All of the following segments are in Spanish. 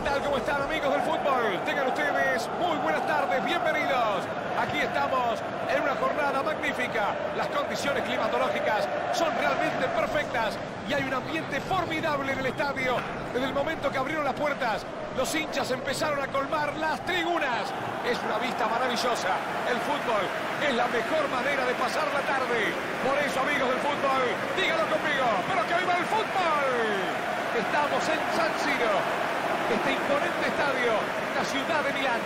tal? ¿Cómo están, amigos del fútbol? Tengan ustedes muy buenas tardes, bienvenidos. Aquí estamos en una jornada magnífica. Las condiciones climatológicas son realmente perfectas y hay un ambiente formidable en el estadio. Desde el momento que abrieron las puertas, los hinchas empezaron a colmar las tribunas. Es una vista maravillosa. El fútbol es la mejor manera de pasar la tarde. Por eso, amigos del fútbol, díganlo conmigo, pero que viva el fútbol. Estamos en San Siro, este imponente estadio, la ciudad de Milán.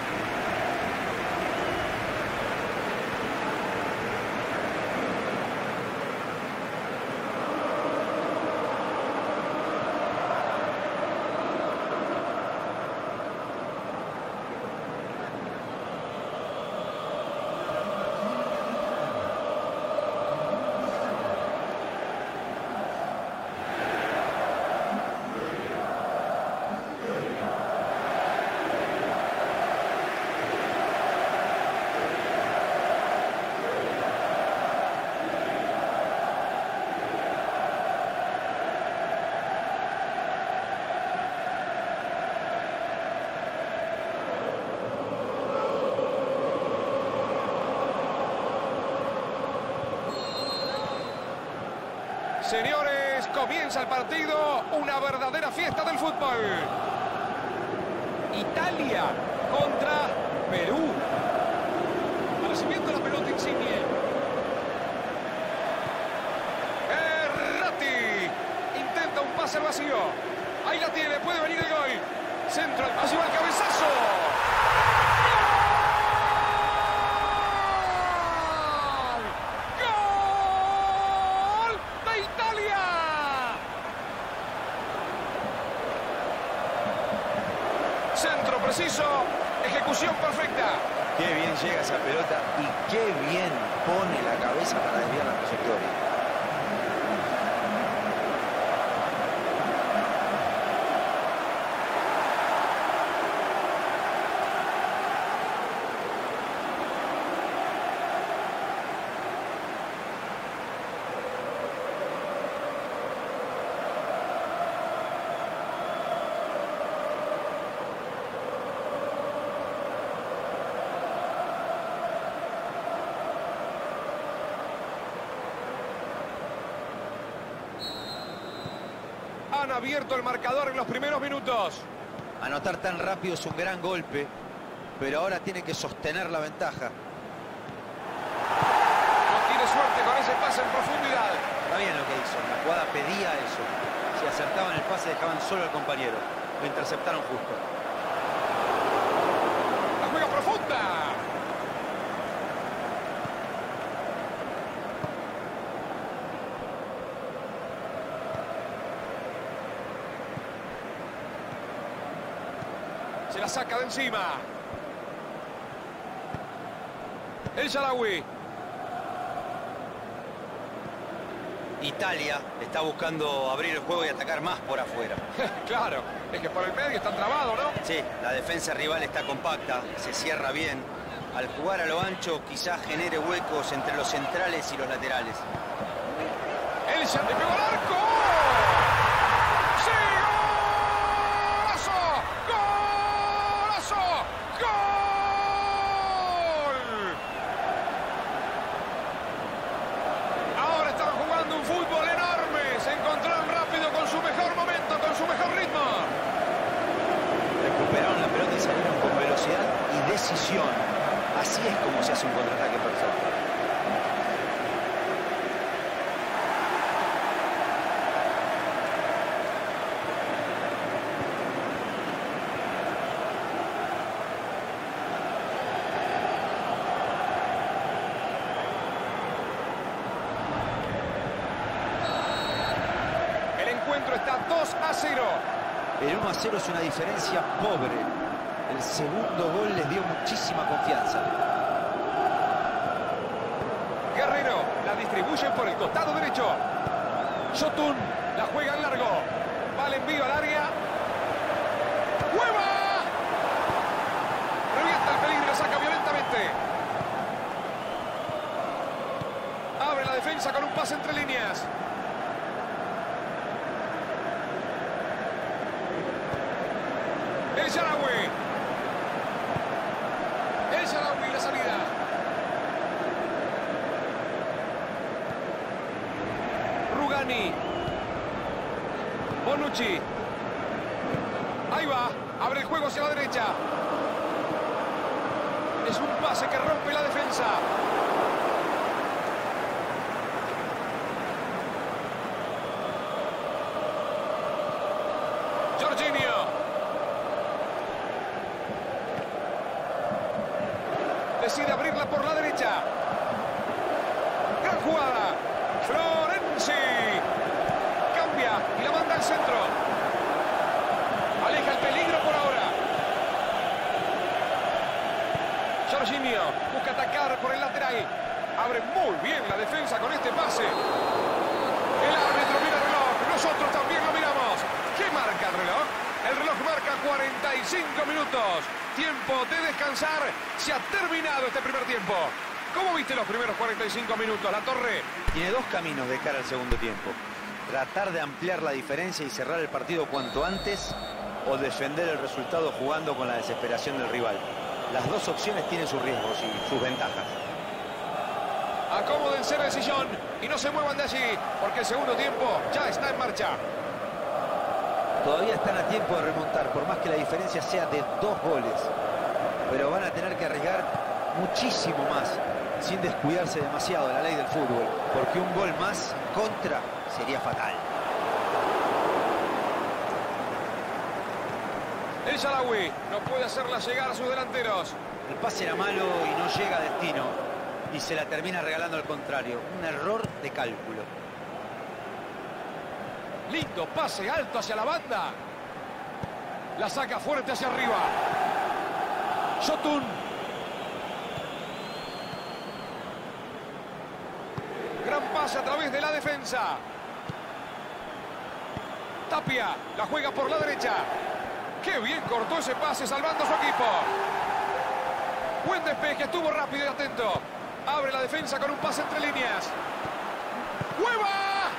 Señores, comienza el partido, una verdadera fiesta del fútbol. Italia contra Perú. Recibiendo la pelota Insigne. Verratti intenta un pase al vacío. Ahí la tiene, puede venir el gol. Centro al vacío, al cabezazo. Centro preciso, ejecución perfecta. Qué bien llega esa pelota y qué bien pone la cabeza para desviar la trayectoria. Han abierto el marcador en los primeros minutos. Anotar tan rápido es un gran golpe, pero ahora tiene que sostener la ventaja. No tiene suerte con ese pase en profundidad. Está bien lo que hizo, la jugada pedía eso. Si acertaban el pase dejaban solo al compañero. Lo interceptaron justo. La juega profunda. Se la saca de encima. El Shaarawy. Italia está buscando abrir el juego y atacar más por afuera. Claro, es que por el medio está trabado, ¿no? Sí, la defensa rival está compacta, se cierra bien. Al jugar a lo ancho quizás genere huecos entre los centrales y los laterales. El Shaarawy pegó al arco. ¡Sí! Decisión. Así es como se hace un contraataque perfecto. El encuentro está 2-0. El 1-0 es una diferencia pobre. El segundo gol les dio muchísima confianza. Guerrero la distribuye por el costado derecho. Yotun la juega en largo. Va el envío al área. ¡Hueva! Revienta el peligro y la saca violentamente. Abre la defensa con un pase entre líneas. El Shaarawy. El Shaarawy, la salida. Rugani. Bonucci. Ahí va. Abre el juego hacia la derecha. Es un pase que rompe la defensa. Jorginho. Decide abrirla por la derecha. Gran jugada. Florenzi. Cambia y la manda al centro. Aleja el peligro por ahora. Jorginho busca atacar por el lateral. Abre muy bien la defensa con este pase. El árbitro mira el reloj. Nosotros también lo miramos. ¿Qué marca el reloj? El reloj marca 45 minutos. Tiempo de descansar. Se ha terminado este primer tiempo. ¿Cómo viste los primeros 45 minutos, La Torre? Tiene dos caminos de cara al segundo tiempo. Tratar de ampliar la diferencia y cerrar el partido cuanto antes, o defender el resultado jugando con la desesperación del rival. Las dos opciones tienen sus riesgos y sus ventajas. Acomódense en el sillón y no se muevan de allí, porque el segundo tiempo ya está en marcha. Todavía están a tiempo de remontar, por más que la diferencia sea de 2 goles. Pero van a tener que arriesgar muchísimo más, sin descuidarse demasiado de la ley del fútbol, porque un gol más en contra sería fatal. El Shaarawy no puede hacerla llegar a sus delanteros. El pase era malo y no llega a destino, y se la termina regalando al contrario. Un error de cálculo. Lindo pase alto hacia la banda. La saca fuerte hacia arriba. Yotun. Gran pase a través de la defensa. Tapia la juega por la derecha. ¡Qué bien cortó ese pase salvando a su equipo! Buen despeje, estuvo rápido y atento. Abre la defensa con un pase entre líneas. ¡Hueva!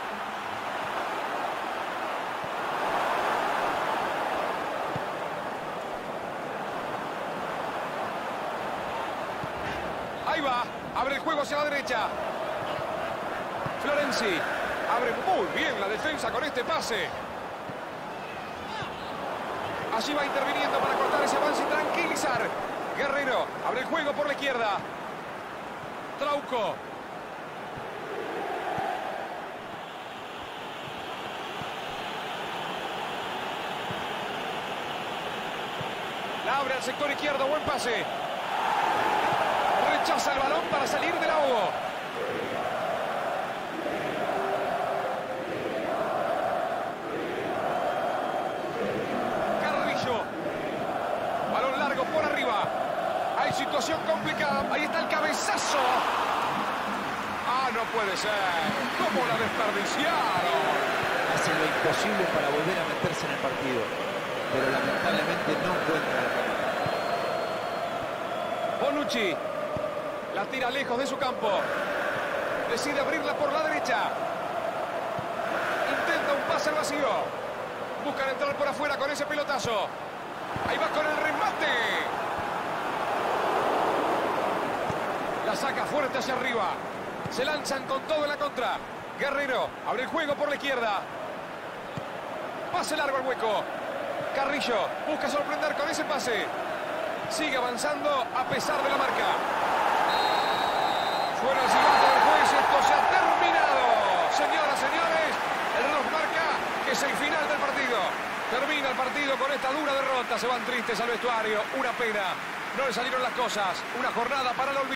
Ahí va. Abre el juego hacia la derecha. Florenzi. Abre muy bien la defensa con este pase. Allí va interviniendo para cortar ese avance y tranquilizar. Guerrero abre el juego por la izquierda. Trauco. La abre al sector izquierdo. Buen pase. Rechaza el balón para salir del ahogo. Balón largo por arriba. Hay situación complicada. Ahí está el cabezazo. Ah, no puede ser. ¿Cómo la desperdiciaron? Hacen lo imposible para volver a meterse en el partido, pero lamentablemente no encuentran la pelota. Bonucci. La tira lejos de su campo. Decide abrirla por la derecha. Intenta un pase al vacío. Buscan entrar por afuera con ese pelotazo. Ahí va con el remate. La saca fuerte hacia arriba. Se lanzan con todo en la contra. Guerrero abre el juego por la izquierda. Pase largo al hueco. Carrillo busca sorprender con ese pase. Sigue avanzando a pesar de la marca. Fuera el silbato del juez. Esto se ha terminado. Señoras, señores, el reloj marca que es el final del partido. Termina el partido con esta dura derrota. Se van tristes al vestuario. Una pena. No le salieron las cosas. Una jornada para el olvido.